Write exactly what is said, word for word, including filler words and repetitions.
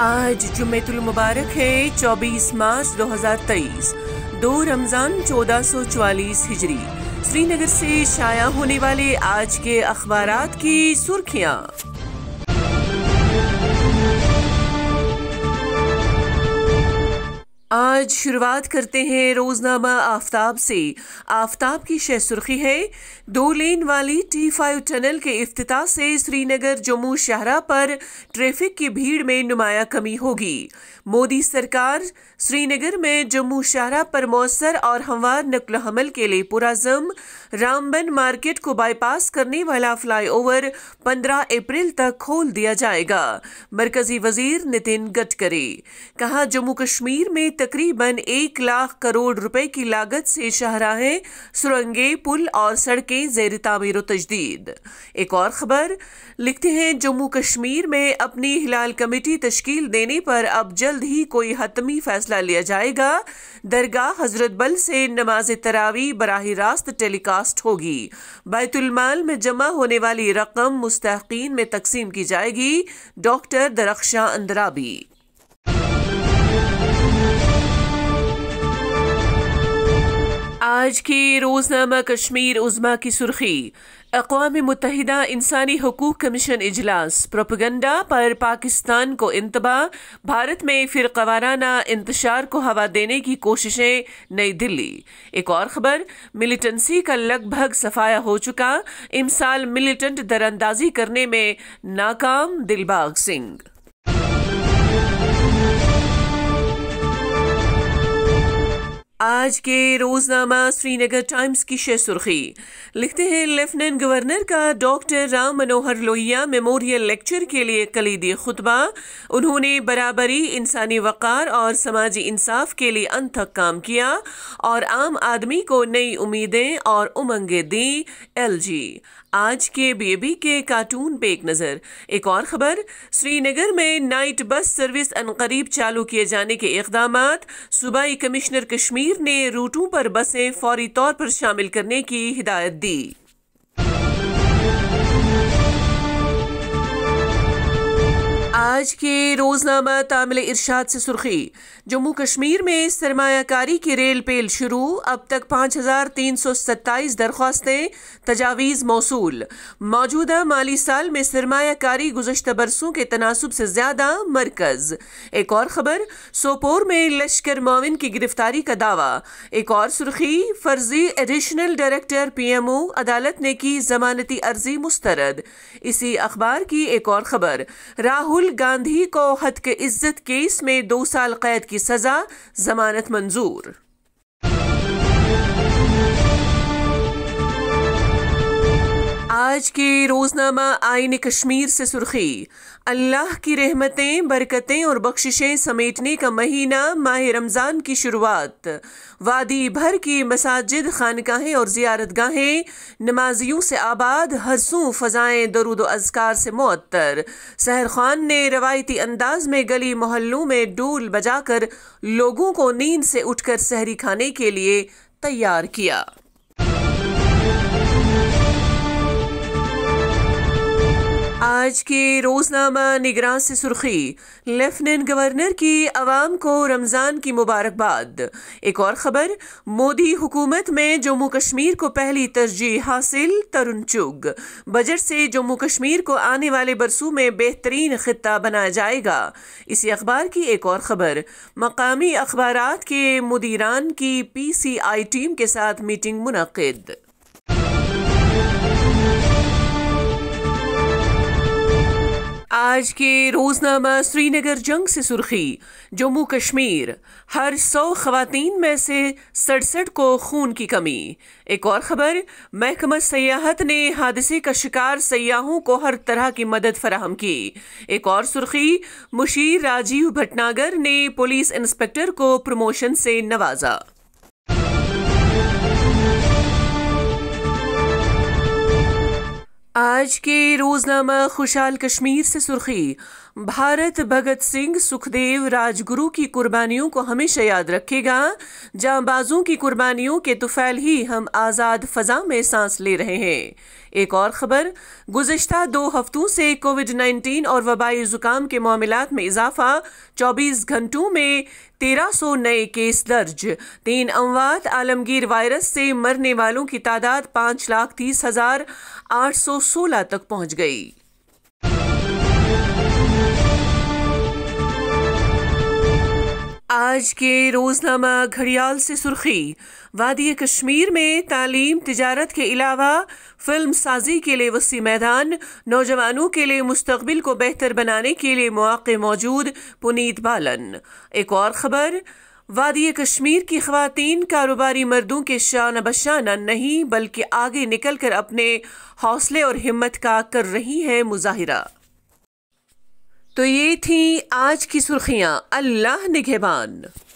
आज जुम्मेतुल मुबारक है चौबीस मार्च दो हज़ार तेईस, दो रमज़ान चौदह सौ चौवालीस हिजरी। श्रीनगर से शाया होने वाले आज के अखबारात की सुर्खियाँ। आज शुरुआत करते हैं रोजनामा आफ्ताब से। आफ्ताब की शह सुर्खी है, दो लेन वाली टी फाइव टनल के इफ्तिताह से श्रीनगर जम्मू शाहरा पर ट्रैफिक की भीड़ में नुमाया कमी होगी। मोदी सरकार श्रीनगर में जम्मू शाहरा पर मौसर और हमवार नक्ल हमल के लिए पुराजम। रामबन मार्केट को बाईपास करने वाला फ्लाईओवर पंद्रह अप्रैल तक खोल दिया जाएगा। मरकजी वजीर नितिन गडकरी कहा, जम्मू कश्मीर में तकरीबन एक लाख करोड़ रुपए की लागत से शाहराहें, सुरंगें, पुल और सड़कें ज़ेर तामीर व तजदीद। एक और खबर लिखते हैं, जम्मू कश्मीर में अपनी हिलाल कमेटी तश्कील देने पर अब जल्द ही कोई हतमी फैसला लिया जाएगा। दरगाह हजरत बल से नमाज तरावी बराह रास्त टेलीकास्ट होगी। बैतुल माल में जमा होने वाली रकम मुस्तहकीन में तकसीम की जाएगी। डॉक्टर दरख्शां अंदराबी। आज के रोजनामा कश्मीर उज़्मा की सुर्खी, अक़वाम मुत्तहिदा इंसानी हुकूक कमीशन इजलास, प्रोपेगेंडा पर पाकिस्तान को इंतबाह, भारत में फिरक़वाराना इंतशार को हवा देने की कोशिशें, नई दिल्ली। एक और खबर, मिलिटेंसी का लगभग सफाया हो चुका, इमसाल मिलिटेंट दरअंदाजी करने में नाकाम, दिलबाग सिंह। आज के रोजनामा श्रीनगर टाइम्स की शह सुर्खी लिखते हैं, लेफ्टिनेंट गवर्नर का doctor Ram Manohar Lohia memorial lecture के लिए कलीदी खुतबा। उन्होंने बराबरी, इंसानी वक़ार और समाजी इंसाफ के लिए अनथक काम किया और आम आदमी को नई उम्मीदें और उमंगें दी। L G. आज के बेबी के कार्टून पे एक नज़र। एक और खबर, श्रीनगर में नाइट बस सर्विस अनकरीब चालू किए जाने के इक़दामात। सूबाई कमिश्नर कश्मीर ने रूटों पर बसें फौरी तौर पर शामिल करने की हिदायत दी। आज के रोजनामा तामिल इरशाद से सुर्खी, जम्मू कश्मीर में सरमायाकारी की रेल पेल शुरू, अब तक पाँच हजार तीन सौ सत्ताईस दरख्वास्तें, तजावीज़ मौसूल। मौजूदा माली साल में सरमायाकारी गुज़श्ता बरसों के तनासुब से ज्यादा मरकज। एक और खबर, सोपोर में लश्कर मोमिन की गिरफ्तारी का दावा। एक और सुर्खी, फर्जी additional director P M O, अदालत ने की जमानती अर्जी मुस्तरद। इसी अखबार की एक और खबर, राहुल गांधी को हद के इज्जत केस में दो साल कैद की सजा, जमानत मंजूर। आज के रोजनामा आईन कश्मीर से सुर्खी, अल्लाह की रहमतें, बरकतें और बख्शिशें समेटने का महीना, माह रमज़ान की शुरुआत। वादी भर की मसाजिद, खानकाहें और ज़ियारतगाहें नमाजियों से आबाद, हरसों फ़ज़ाएँ दरूद व अज़कार से मुअत्तर। सहर खान ने रवायती अंदाज में गली मोहल्लों में डोल बजाकर लोगों को नींद से उठकर सहरी खाने के लिए तैयार किया। आज के रोजनामा निगरान से सुर्खी, लेफ्टिनेंट गवर्नर की अवाम को रमज़ान की मुबारकबाद। एक और खबर, मोदी हुकूमत में जम्मू कश्मीर को पहली तरजीह हासिल, तरुण चुग। बजट से जम्मू कश्मीर को आने वाले बरसों में बेहतरीन खित्ता बनाया जाएगा। इसी अखबार की एक और खबर, मकामी अखबारात के मुदीरान की पी सी आई टीम के साथ मीटिंग मुनक्किद। आज के रोजनामा श्रीनगर जंग से सुर्खी, जम्मू कश्मीर, हर सौ खवातीन में से सड़सठ को खून की कमी। एक और खबर, महकमा सयाहत ने हादसे का शिकार सयाहों को हर तरह की मदद फराहम की। एक और सुर्खी, मुशीर राजीव भटनागर ने पुलिस इंस्पेक्टर को प्रमोशन से नवाजा। आज के रोजनामा खुशहाल कश्मीर से सुर्खी, भारत भगत सिंह, सुखदेव, राजगुरु की कुर्बानियों को हमेशा याद रखेगा। जांबाजों की कुर्बानियों के तुफैल ही हम आज़ाद फ़ज़ा में सांस ले रहे हैं। एक और ख़बर, गुज़िश्ता दो हफ्तों से कोविड नाइन्टीन और वबाई ज़ुकाम के मामलात में इजाफा, चौबीस घंटों में तेरह सौ नए केस दर्ज। तीन अमवात, आलमगीर वायरस से मरने वालों की तादाद पाँच लाख तीस हजार आठ सौ सोलह तक पहुँच गई। आज के रोजनामा घड़ियाल से सुर्खी, वादी कश्मीर में तालीम तिजारत के अलावा फिल्म साजी के लिए वसी मैदान, नौजवानों के लिए मुस्तकबिल को बेहतर बनाने के लिए मौके मौजूद, पुनीत बालन। एक और ख़बर, वादी कश्मीर की ख़वातीन कारोबारी मर्दों के शान बशाना नहीं बल्कि आगे निकल कर अपने हौसले और हिम्मत का कर रही हैं मुजाहिरा। तो ये थी आज की सुर्खियां। अल्लाह निगहबान।